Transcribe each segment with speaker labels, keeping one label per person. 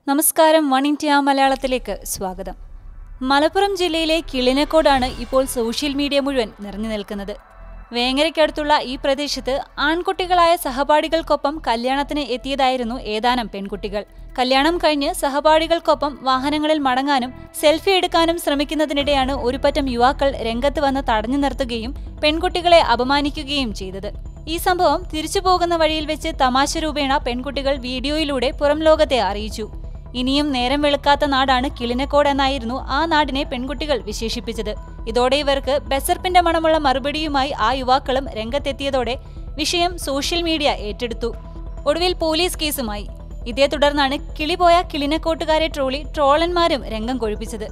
Speaker 1: നമസ്കാരം Oneindia മലയാളത്തിലേക്ക് സ്വാഗതം. മലപ്പുറം ജില്ലയിലെ കിളിനക്കോടാണ് ഇപ്പോൾ സോഷ്യൽ മീഡിയ മുഴുവൻ നിറഞ്ഞു നിൽക്കുന്നത്. വേങ്ങരയ്ക്കടുത്തുള്ള ഈ പ്രദേശത്ത് ആൺകുട്ടികളായ സഹപാഠികൾക്കൊപ്പം കല്യാണത്തിന് എത്തിയതായിരുന്നു ഏതാനും പെൺകുട്ടികൾ. കല്യാണം കഴിഞ്ഞ് സഹപാഠികൾക്കൊപ്പം വാഹനങ്ങളിൽ മടങ്ങാനും സെൽഫി എടുക്കാനും ശ്രമിക്കുന്നതിനിടെയാണ് ഒരു പറ്റം യുവാക്കൾ രംഗത്ത് വന്ന് തടഞ്ഞു നിർത്തുകയും പെൺകുട്ടികളെ അപമാനിക്കുകയും ചെയ്തത്. ഈ സംഭവം തിരിച്ചു പോകുന്ന വഴിയിൽ വെച്ച് തമാശ രൂപേണ പെൺകുട്ടികൾ വീഡിയോയിലൂടെ പുറം ലോകത്തെ അറിയിച്ചു. ഇനിയും നേരം വെളുക്കാത്ത നാടാണ് കിളിനക്കോട് എന്നായിരുന്നു ആ നാടിനെ പെൺകുട്ടികൾ വിശേഷിപ്പിച്ചത്. ഇതോടെ ഇവർക്ക് ബെസർപ്പിന്റെ മണമുള്ള മറുപടിയുമായി ആ യുവാക്കളും രംഗത്തെത്തിയതോടെ വിഷയം സോഷ്യൽ മീഡിയ ഏറ്റെടുത്തു. ഒടുവിൽ പോലീസ് കേസുമായി. ഇതേ തുടർന്നാണ് കിളിപോയ കിളിനക്കോട്ടുകാരെ ട്രോളി ട്രോളന്മാരും രംഗം കൊഴിപ്പിച്ചത്.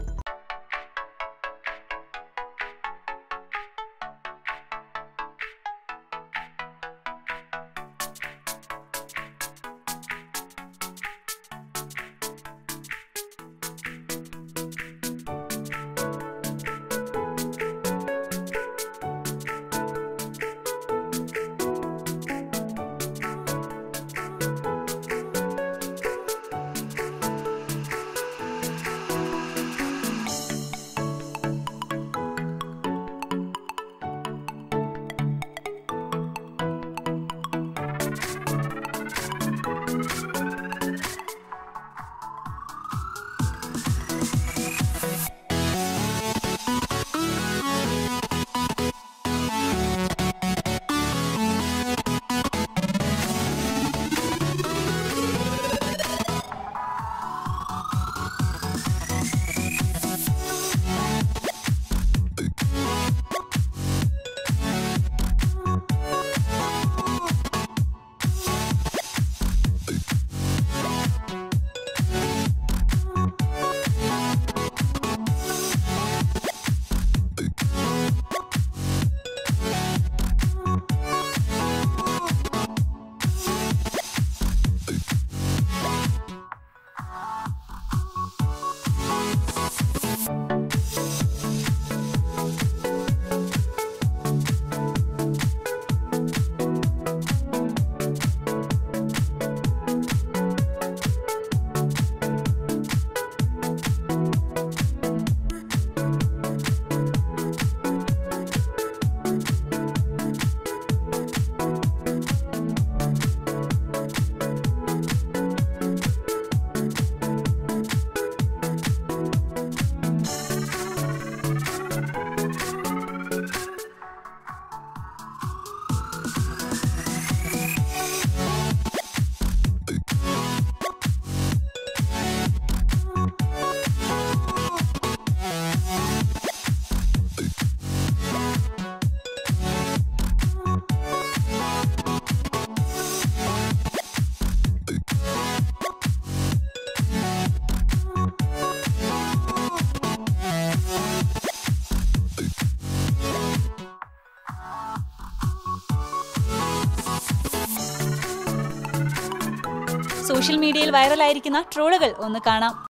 Speaker 1: സോഷ്യൽ മീഡിയയിൽ വൈറലായിരിക്കുന്ന ട്രോളുകൾ ഒന്ന് കാണാം.